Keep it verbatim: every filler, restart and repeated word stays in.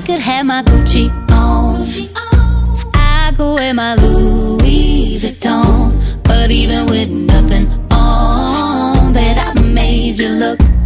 could have my Gucci on, I could wear my Louis Vuitton, but even with nothing on, bet I made you look